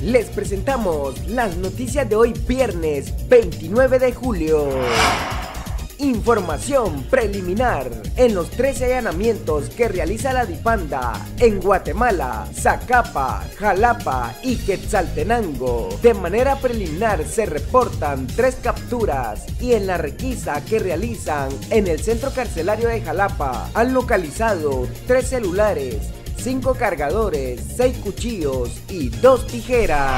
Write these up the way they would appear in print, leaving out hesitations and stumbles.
Les presentamos las noticias de hoy viernes 29 de julio. Información preliminar. En los 13 allanamientos que realiza la DIPANDA en Guatemala, Zacapa, Jalapa y Quetzaltenango, de manera preliminar se reportan 3 capturas, y en la requisa que realizan en el centro carcelario de Jalapa han localizado 3 celulares, 5 cargadores, 6 cuchillos y 2 tijeras.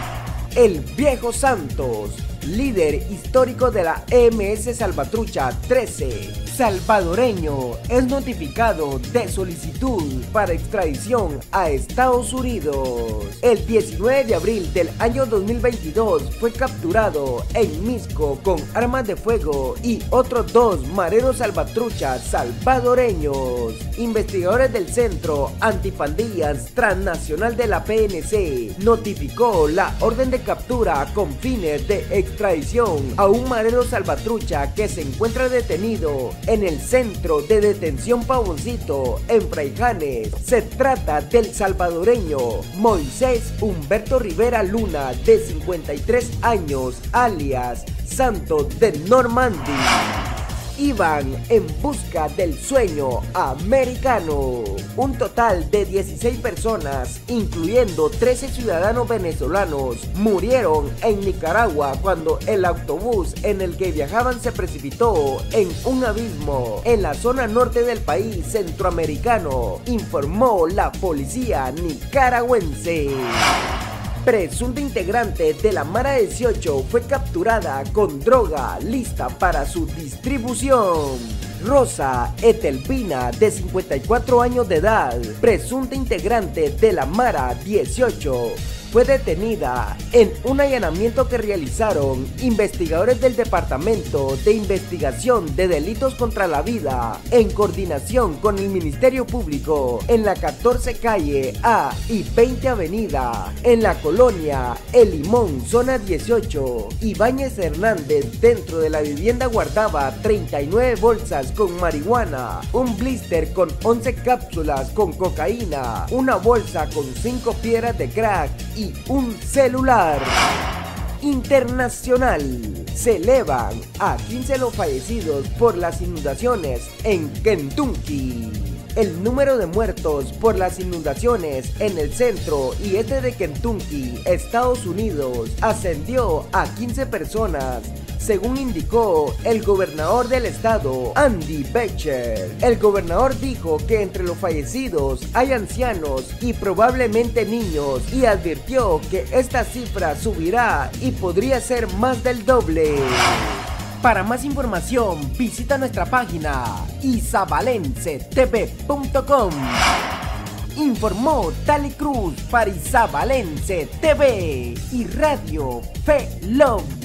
El Viejo Santos, líder histórico de la EMS Salvatrucha 13, salvadoreño, es notificado de solicitud para extradición a Estados Unidos. El 19 de abril del año 2022 fue capturado en Misco con armas de fuego y otros 2 mareros salvatruchas salvadoreños. Investigadores del Centro Antipandillas Transnacional de la PNC notificó la orden de captura con fines de extradición a un marero salvatrucha que se encuentra detenido en el centro de detención Pavoncito en Fraijanes. Se trata del salvadoreño Moisés Humberto Rivera Luna, de 53 años, alias Santo de Normandí. Iban en busca del sueño americano. Un total de 16 personas, incluyendo 13 ciudadanos venezolanos, murieron en Nicaragua cuando el autobús en el que viajaban se precipitó en un abismo en la zona norte del país centroamericano, informó la policía nicaragüense. Presunta integrante de la Mara 18 fue capturada con droga lista para su distribución. Rosa Etelpina, de 54 años de edad, presunta integrante de la Mara 18, fue detenida en un allanamiento que realizaron investigadores del Departamento de Investigación de Delitos contra la Vida, en coordinación con el Ministerio Público, en la 14 calle A y 20 avenida, en la colonia El Limón, zona 18. Ibáñez Hernández, dentro de la vivienda, guardaba 39 bolsas con marihuana, un blister con 11 cápsulas con cocaína, una bolsa con 5 piedras de crack y un celular. Internacional. Se elevan a 15 los fallecidos por las inundaciones en Kentucky. El número de muertos por las inundaciones en el centro y este de Kentucky, Estados Unidos, ascendió a 15 personas, según indicó el gobernador del estado, Andy Beshear. El gobernador dijo que entre los fallecidos hay ancianos y probablemente niños, y advirtió que esta cifra subirá y podría ser más del doble. Para más información, visita nuestra página isabalencetv.com. Informó Tali Cruz para Isabalense TV y Radio Fe Love.